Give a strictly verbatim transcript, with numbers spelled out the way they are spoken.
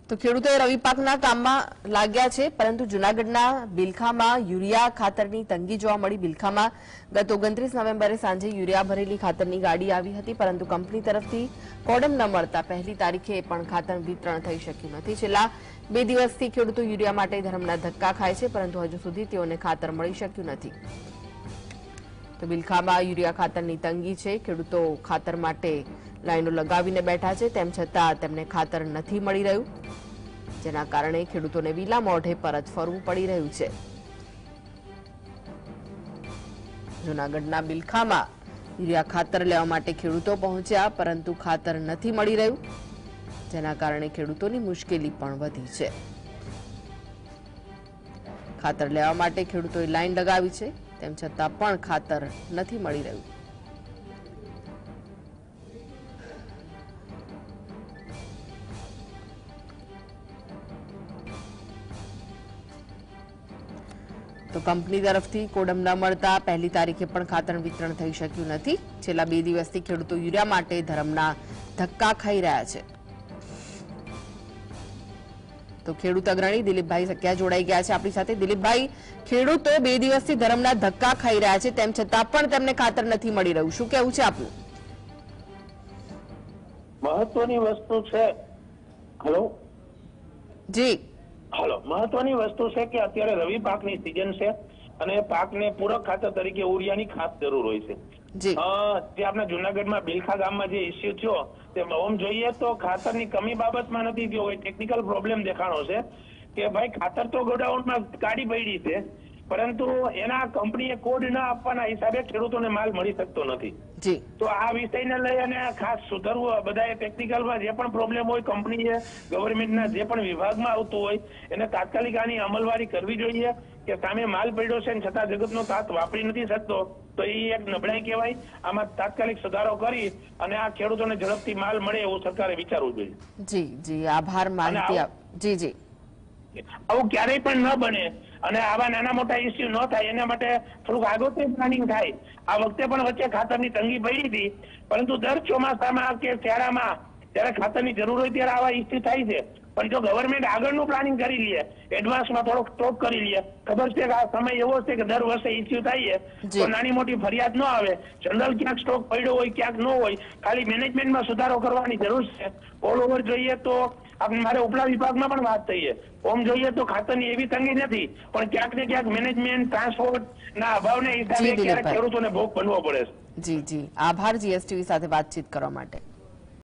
તો ખેડૂતોએ રવિ પાકના કામમાં લાગ્યા છે, પરંતુ જૂનાગઢના બિલખામાં યુરિયા ખાતરની તંગી જોવા મળી। બિલખામાં ગત ઓગણત્રીસ નવેમ્બરે સાંજે યુરિયા ભરેલી ખાતરની ગાડી આવી હતી, પરંતુ કંપની તરફથી કોડમ ન મળતા પહેલી તારીખે પણ ખાતર વિતરણ થઈ શક્યું નથી। છેલ્લા બે દિવસથી ખેડૂતો યુરિયા માટે ધરમના ધક્કા ખાય છે, પરંતુ હજુ સુધી તેઓને ખાતર મળી શક્યું નથી। તો બિલખામાં યુરિયા ખાતરની તંગી છે, ખેડૂતો ખાતર માટે લાઈનો લગાવીને બેઠા છે, તેમ છતાં તેમને ખાતર નથી મળી રહ્યું, જેના કારણે ખેડૂતોને વિલા મોઢે પરત ફરવું પડી રહ્યું છે। જૂનાગઢના બિલખામાં યુરિયા ખાતર લેવા માટે ખેડૂતો પહોંચ્યા, પરંતુ ખાતર નથી મળી રહ્યું, જેના કારણે ખેડૂતોની મુશ્કેલી પણ વધી છે। ખાતર લેવા માટે ખેડૂતોએ લાઈન લગાવી છે, તેમ છતાં પણ ખાતર નથી મળી રહ્યું। તો કંપની તરફથી કોડમ ન મળતા પહેલી તારીખે પણ ખાતર વિતરણ થઈ શક્યું નથી। છેલ્લા બે દિવસથી ખેડૂતો યુરિયા માટે ધરમના ધક્કા ખાઈ રહ્યા છે। તો ખેડૂત અગ્રણી દિલીપભાઈ સક્યા જોડાઈ ગયા છે આપણી સાથે। દિલીપભાઈ, ખેડૂતો બે દિવસથી ધરમના ધક્કા ખાઈ રહ્યા છે, તેમ છતાં પણ તેમને ખાતર નથી મળી રહ્યું, શું કહેવું છે આપનું? મહત્વની વસ્તુ છે હેલો જી હેલો મહત્વની વસ્તુ છે કે અત્યારે રવિ પાકની સીઝન છે અને પાકને પૂરક ખાતર તરીકે યુરિયાની ખાસ જરૂર હોય છે। જી જે આપણા જૂનાગઢમાં બિલખા ગામમાં જે ઇસ્યુ થયો તે ઓમ જોઈએ તો ખાતરની કમી બાબતમાં નથી થયો, હોય ટેકનિકલ પ્રોબ્લેમ દેખાણો છે કે ભાઈ ખાતર તો ગોડાઉનમાં ગાડી પડી છે, પરંતુ એના કંપનીએ કોડ ન આપવાના હિસાબે ખેડૂતોને માલ મળી શકતો નથી। જી તો આ વિષયને લઈ અને ખાસ સુધારવું, બધાએ ટેકનિકલમાં જે પણ પ્રોબ્લેમ હોય કંપનીએ ગવર્મેન્ટના જે પણ વિભાગમાં આવતું હોય એને તાત્કાલિક આની અમલવારી કરવી જોઈએ કે સામે માલ પડ્યો છે છતાં જગતનો તાત વાપરી નથી શકતો, તો એ એક નબળાઈ કહેવાય। આમાં તાત્કાલિક સુધારો કરી અને આ ખેડૂતોને ઝડપથી માલ મળે એવું સરકારે વિચારવું જોઈએ। જી જી આભાર માહિતી આપ જી જી આવું ક્યારેય પણ ન બને અને આવા નાના મોટા ઇસ્યુ ન થાય એના માટે થોડુંક આગોતરી પ્લાનિંગ થાય। આ વખતે પણ વચ્ચે ખાતરની તંગી પડી હતી, પરંતુ દર ચોમાસામાં કે શિયાળામાં જ્યારે ખાતરની જરૂર હોય ત્યારે આવા ઇસ્યુ થાય છે, પણ જો ગવર્મેન્ટ આગળનું પ્લાનિંગ કરી લે, એડવાન્સમાં થોડોક સ્ટોક કરી લે, ખબર છે કે આ સમય એવો છે કે દર વર્ષે ઇસ્યુ થાય છે, તો નાની મોટી ફરિયાદ ન આવે, જનરલ ક્યાંક સ્ટોક પડ્યો હોય ક્યાંક ન હોય, ખાલી મેનેજમેન્ટમાં સુધારો કરવાની જરૂર છે। ઓલ ઓવર જોઈએ તો આપણે મારે ઉપલા વિભાગમાં પણ વાત થઈ છે, ઓમ જોઈએ તો ખાતરની એવી તંગી નથી, પણ ક્યાંક ને ક્યાંક મેનેજમેન્ટ ટ્રાન્સપોર્ટ ના અભાવને હિસાબે ક્યારેક ખેડૂતોને ભોગ બનવો પડે છે। જી જી આભાર જીએસટીવી સાથે વાતચીત કરવા માટે।